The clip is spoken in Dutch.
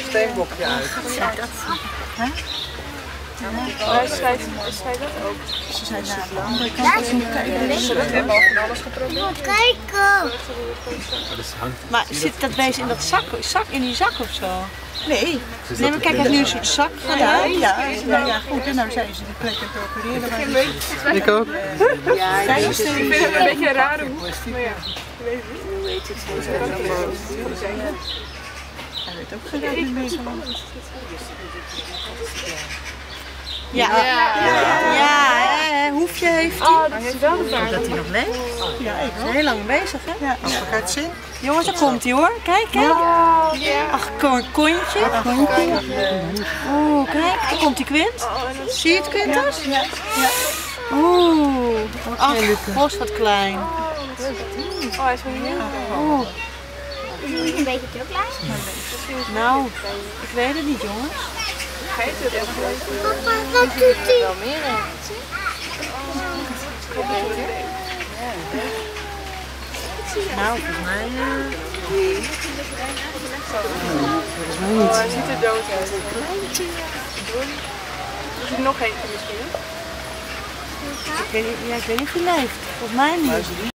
steenbokje uit. Zij dat ook. Ze zijn naar de andere kant. Ze hebben al van alles geprobeerd. Kijken! Maar zit dat beest in dat zak in die zak of zo? Nee. Nee, maar kijk, hij heeft nu een soort zak gedaan. Ja, nou ja, goed. En nou zijn ze die plek aan het opereren. Ik ook. Ja, Ik vind het een beetje een rare hoek. Maar ja, hoe heet het? Hij weet ook geen reden meer zo. Ja, hoefje heeft hij. oh, dat is wel de vaart. Dat hij nog leeft. Ja, ik Hij is ook. heel lang bezig, hè? Ja, als we elkaar zien. Jongens, daar komt hij hoor. Kijk, kijk. Ach, kontje. Oeh, kijk, daar komt die Quint. Zie je het, Quintus? Ja. Oeh, ach, god wat klein. Oh, hij is wel nieuw. Oeh, Is het niet een beetje te klein? nou, ik weet het niet, jongens. Papa, wat doet hij? Nou, volgens mij... Oh, hij ziet er dood uit. Er is nog eentje misschien. Ik weet niet of hij leeft. Volgens mij niet.